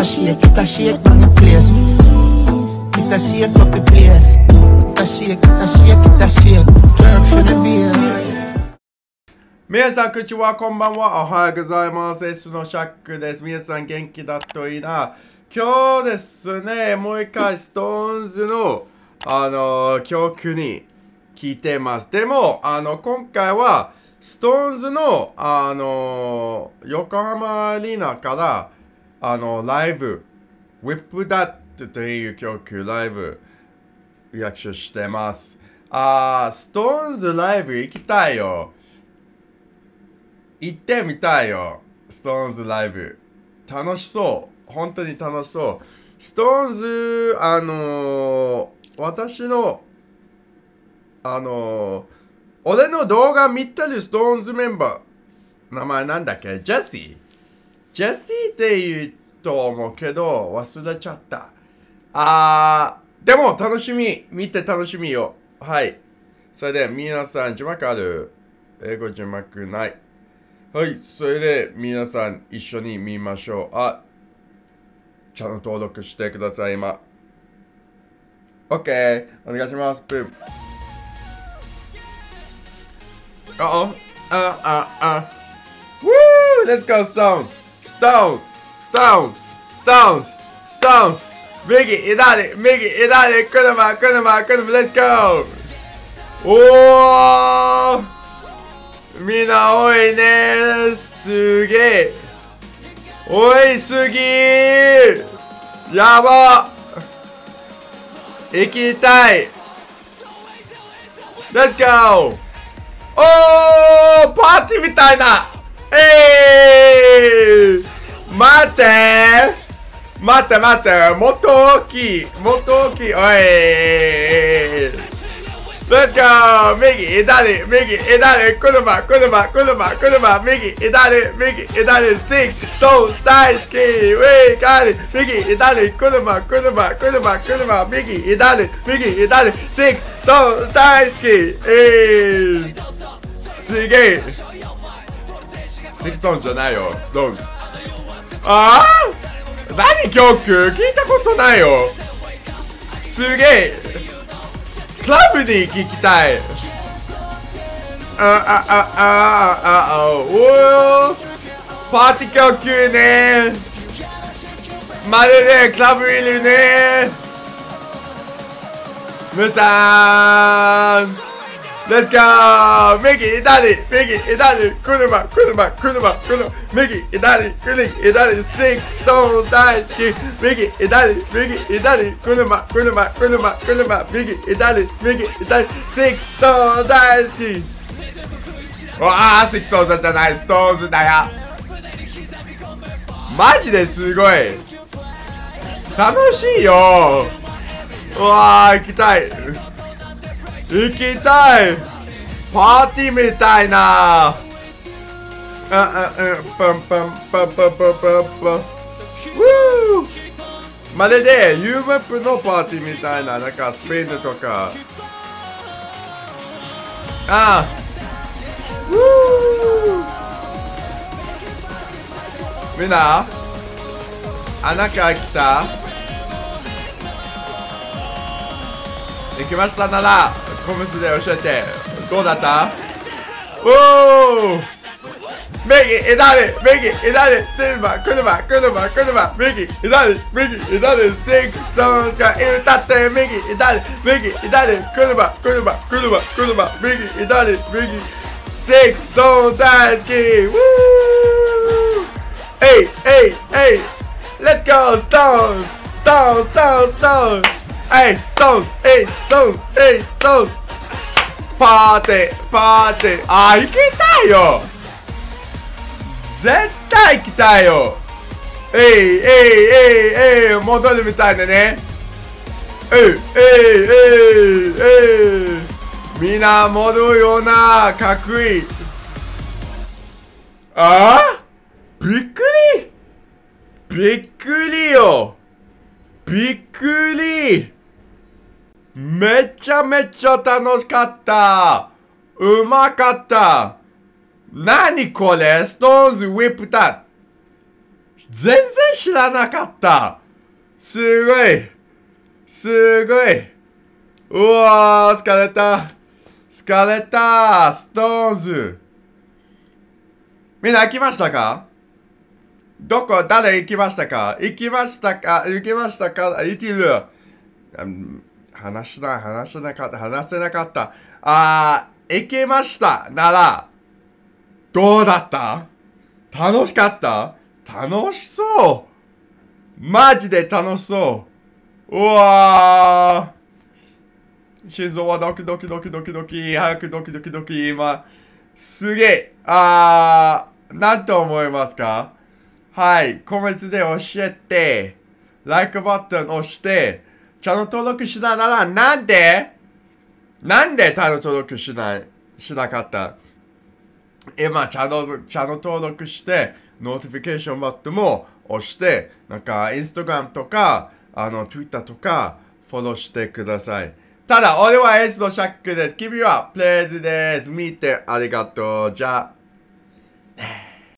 it a shake on the place. It a shake up the place. It a shake, it a shake, it a shake. Work for the beer. 皆さん、こんにちは、こんばんは。おはようございます。S のシャックです。皆さん、元気だといいな。今日ですね、もう一回、ストーンズの、曲に聴いてます。でも、今回は、ストーンズの、横浜アリーナから、ライブ、Whip That という曲、ライブ、リアクションしてます。ストーンズライブ行きたいよ。行ってみたいよ。ストーンズライブ。楽しそう。本当に楽しそう。ストーンズ、私の、俺の動画見てるストーンズメンバー、名前なんだっけ？ジェシー。ジェシーって言うと思うけど、忘れちゃった。でも楽しみ。見て楽しみよ。はい。それで、皆さん、字幕ある？英語字幕ない。はい。それで、皆さん、一緒に見ましょう。チャンネル登録してください、今。OK。お願いします。ブーム。Woo! Let's go, Stones! Stones! Stones! Stones! Stones! Miggy, you got it! Miggy, you got it! Kunama, let's go! おーみんな多いねすげえ多いすぎーやば行きたい Let's go! おーパーティーみたいな待ってもっと大きいおいLet's go! 右、左、車、右、左、シック、ストーン、大好き、ウェイ、カリ、右、左、車、右、左、シック、ストーン、大好き、すげえ。シックストーンじゃないよ、ストーンズ。何曲聞いたことないよ。すげえ。クラブに行きたい。パーティー曲ね。まるでクラブいるね。皆さん。Let's go! 右、左、車、右、左、シックストーン大好き、右、左、車、右、左、シックストーン大好き。シックストーンじゃない、ストーンズだよ。マジですごい。楽しいよ。行きたい。パーティーみたいなまるでユーマップのパーティーみたいな、なんかスペインとかみんな穴から来た行きましたならコメントで教えてどうだったおー右、左、車、右、左、シックストーンが歌って右、左、車、右、左、シックストーン大好きウーLet's go, Stones! Hey, Stones!パーティー行きたいよ絶対行きたいよ戻るみたいだねみんな戻るようなかっこいいびっくりよびっくりめちゃめちゃ楽しかったうまかった何これストーンズウィップタ全然知らなかった。すごい。すごい。うわー、疲れた。疲れた。ストーンズ。みんな行きましたか？どこ、誰行きましたか？行きましたか？行きましたか？行ってる。話せなかった。行きましたなら、どうだった？楽しかった？楽しそう。マジで楽しそう。うわー。心臓はドキドキドキドキドキ。早くドキドキドキ。今、すげえ。なんと思いますか？はい。コメントで教えて、like ボタン押して、チャンネル登録しながら、なんでチャンネル登録しなかった？今、チャンネル登録して、ノーティフィケーションボタンも押して、なんか、インスタグラムとか、Twitter とか、フォローしてください。ただ、俺はエースのシャックです。君はプレイズです。見てありがとう。じゃあ、ね